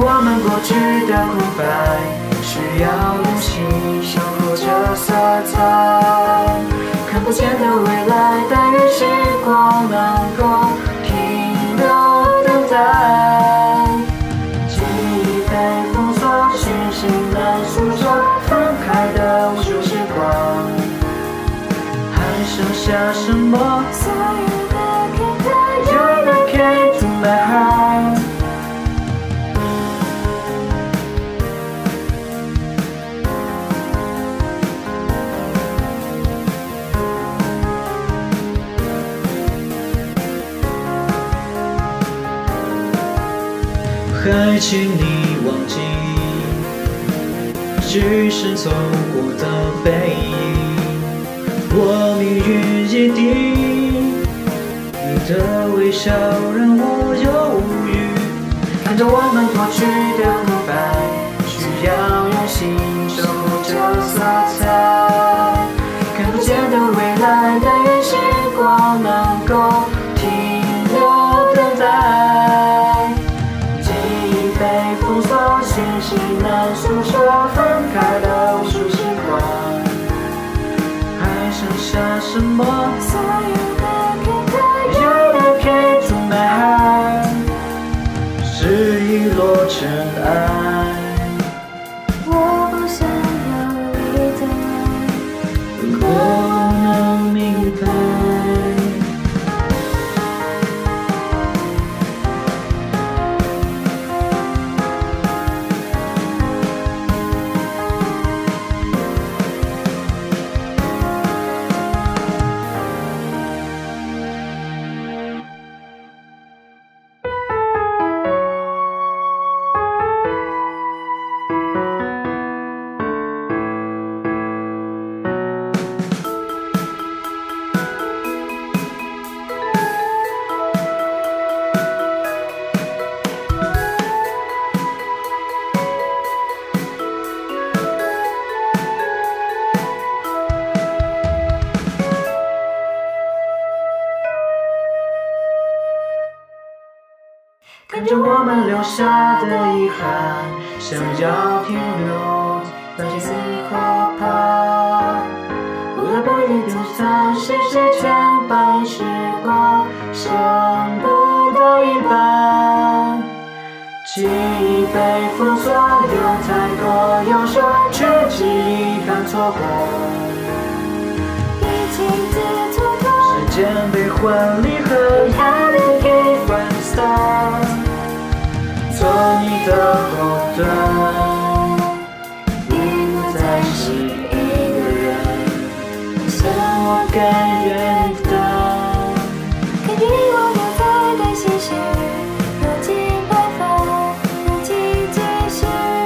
我们过去的空白，需要用心守护着色彩。看不见的未来，但愿时光能够停留等待。记忆被封锁，讯息难诉说，分开的无数时光，还剩下什么？所有的感慨 ，You're the key to my heart。还请你忘记，只剩走过的背影。我命运已定，你的微笑让我犹豫。看着我们过去的空白，需要用心守护着色彩。看不见的未来，但愿时光能够停留等待。被封锁，讯息难诉说，分开的无数时光，还剩下什么？所有的感慨 ，You're the key to my heart， 是遗落尘埃。我不想要离开，如果能明白。看着我们留下的遗憾，想要停留，但却最可怕。未来不一定丢在谁牵绊时光，剩不到一半。记忆被封锁，有太多要说，却只遗憾错过。一镜子蹉跎，时间被换离合，压力给 One Star。做你的后盾，你不再是一个人，像我甘愿的。看遗忘留在的心事，有几百分，有几继续。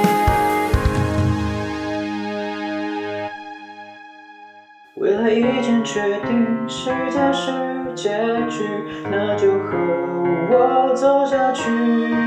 未来已经确定，是它是结局，那就和我走下去。